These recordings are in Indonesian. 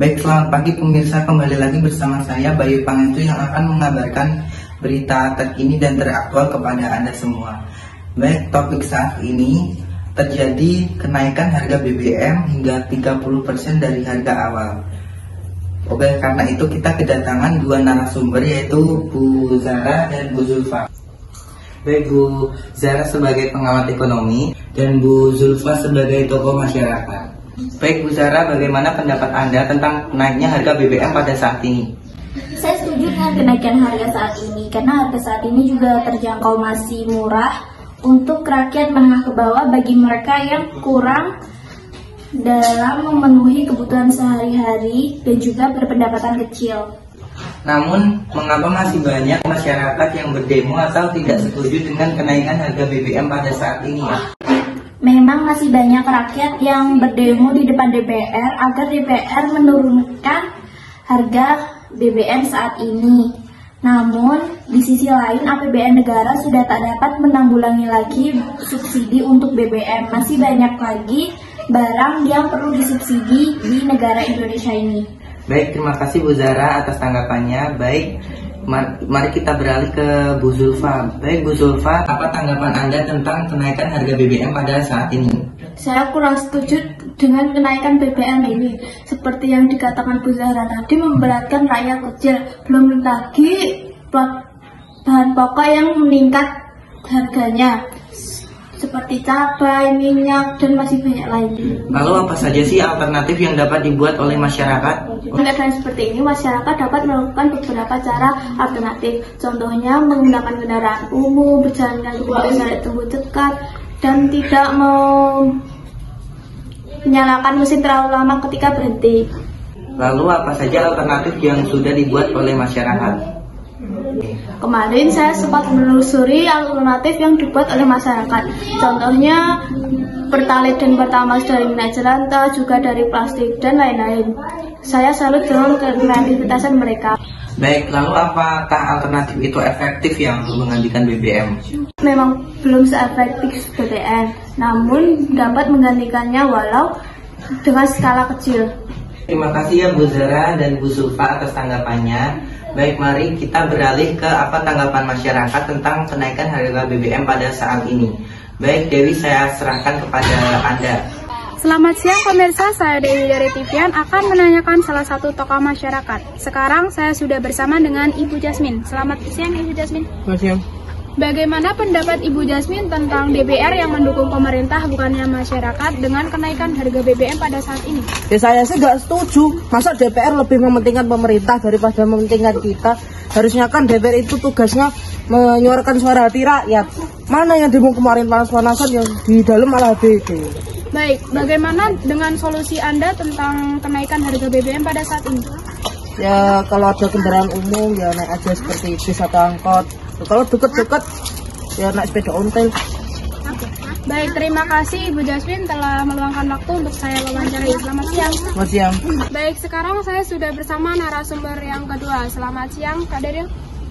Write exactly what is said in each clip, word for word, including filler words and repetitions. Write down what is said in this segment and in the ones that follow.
Baik, selamat pagi pemirsa, kembali lagi bersama saya Bayu Pangestu yang akan mengabarkan berita terkini dan teraktual kepada Anda semua. Baik, topik saat ini terjadi kenaikan harga B B M hingga tiga puluh persen dari harga awal. Oke, karena itu kita kedatangan dua narasumber, yaitu Bu Zara dan Bu Zulfa. Baik, Bu Zara sebagai pengamat ekonomi dan Bu Zulfa sebagai tokoh masyarakat. Baik, Bu Zara, bagaimana pendapat Anda tentang naiknya harga B B M pada saat ini? Saya setuju dengan kenaikan harga saat ini, karena harga saat ini juga terjangkau, masih murah untuk rakyat menengah ke bawah bagi mereka yang kurang dalam memenuhi kebutuhan sehari-hari dan juga berpendapatan kecil. Namun, mengapa masih banyak masyarakat yang berdemo atau tidak setuju dengan kenaikan harga B B M pada saat ini? Memang masih banyak rakyat yang berdemo di depan D P R agar D P R menurunkan harga B B M saat ini. Namun, di sisi lain A P B N negara sudah tak dapat menanggulangi lagi subsidi untuk B B M. Masih banyak lagi barang yang perlu disubsidi di negara Indonesia ini. Baik, terima kasih Bu Zara atas tanggapannya. Baik, mari kita beralih ke Bu Zulfa. Baik, Bu Zulfa, apa tanggapan Anda tentang kenaikan harga B B M pada saat ini? Saya kurang setuju dengan kenaikan B B M ini. Seperti yang dikatakan Bu Zahra tadi, memberatkan rakyat kecil. Belum lagi bahan pokok yang meningkat harganya, seperti cabai, minyak, dan masih banyak lain. Lalu apa saja sih alternatif yang dapat dibuat oleh masyarakat? Keadaan seperti ini, masyarakat dapat melakukan beberapa cara alternatif. Contohnya menggunakan kendaraan umum, berjalan kaki dari jarak tempuh dekat, dan tidak mau menyalakan mesin terlalu lama ketika berhenti. Lalu apa saja alternatif yang sudah dibuat oleh masyarakat? Kemarin saya sempat menelusuri alternatif yang dibuat oleh masyarakat. Contohnya Pertalite dan Pertamax dari minyak jelantah, juga dari plastik dan lain-lain. Saya salut dengan kreativitasan mereka. Baik, lalu apakah alternatif itu efektif ya untuk menggantikan B B M? Memang belum seefektif B B M, namun dapat menggantikannya walau dengan skala kecil. Terima kasih ya Bu Zara dan Bu Zulfa atas tanggapannya. Baik, mari kita beralih ke apa tanggapan masyarakat tentang kenaikan harga B B M pada saat ini. Baik, Dewi, saya serahkan kepada Anda. Selamat siang pemirsa, saya Dewi dari Tivian akan menanyakan salah satu tokoh masyarakat. Sekarang saya sudah bersama dengan Ibu Jasmine. Selamat siang Ibu Jasmine. Selamat siang. Bagaimana pendapat Ibu Jasmine tentang D P R yang mendukung pemerintah bukannya masyarakat dengan kenaikan harga B B M pada saat ini? Ya saya sih nggak setuju. Masa D P R lebih mementingkan pemerintah daripada mementingkan kita? Harusnya kan D P R itu tugasnya menyuarakan suara hati rakyat. Mana yang demo kemarin panas-panasan yang di dalam malah B B. Baik, bagaimana dengan solusi Anda tentang kenaikan harga B B M pada saat ini? Ya kalau ada kendaraan umum ya naik aja seperti bis atau angkot. Kalau deket-deket ya naik sepeda ontel. Oke. Baik, terima kasih Ibu Jasmine telah meluangkan waktu untuk saya wawancarai. Selamat siang. Selamat siang. Baik, sekarang saya sudah bersama narasumber yang kedua. Selamat siang Kak Daryl.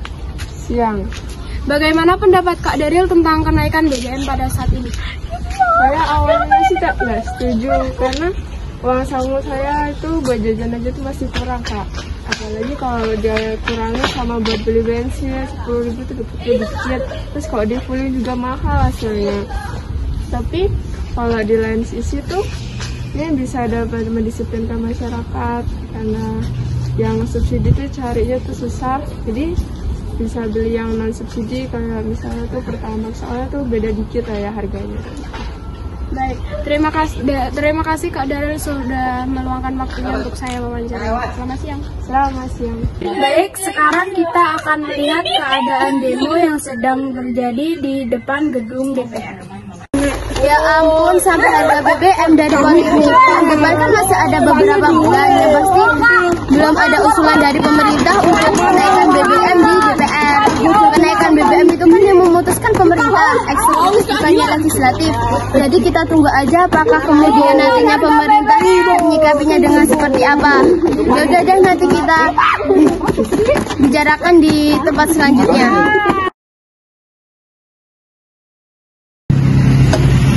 Siang. Bagaimana pendapat Kak Daryl tentang kenaikan B B M pada saat ini? Saya awalnya sih tak nggak setuju karena uang saku saya itu buat jajan aja tuh masih kurang, Kak. Apalagi kalau dia kurangnya sama buat beli bensin sepuluh ribu itu dikit. Terus kalau di fullin juga mahal hasilnya. Tapi kalau di lain sisi tuh ini bisa dapat mendisiplinkan masyarakat karena yang subsidi tuh carinya tuh susah. Jadi bisa beli yang non subsidi kayak misalnya tuh Pertamax, soalnya tuh beda dikit lah ya harganya. Baik, terima kasih terima kasih Kak Daryl sudah meluangkan waktunya untuk saya wawancara. Selamat siang. Selamat siang. Baik, sekarang kita akan melihat keadaan demo yang sedang terjadi di depan gedung D P R. Ya ampun, sampai harga B B M dari uang ini. Depan kan masih ada beberapa bulan, ya pasti belum ada usulan dari pemerintah untuk kenaikan B B M di D P R. Kenaikan B B M itu kan yang memutuskan pemerintah, eksekutif bukannya legislatif. Jadi kita tunggu aja apakah kemudian nantinya pemerintah menyikapinya dengan seperti apa. Ya udah deh, nanti kita bicarakan di tempat selanjutnya.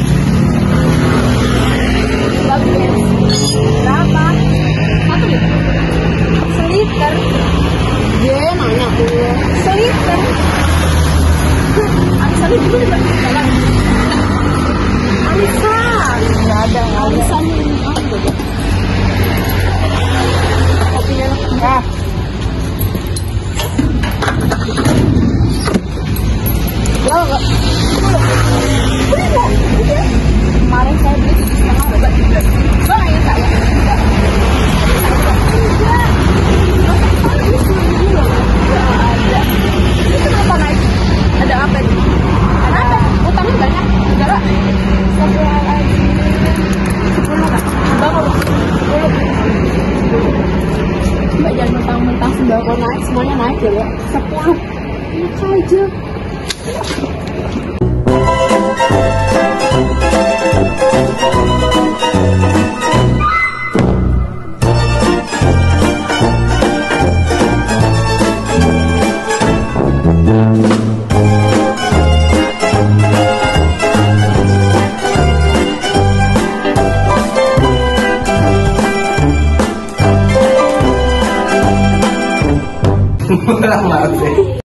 Berapa? Satu liter. Enak aja. Maaf ya.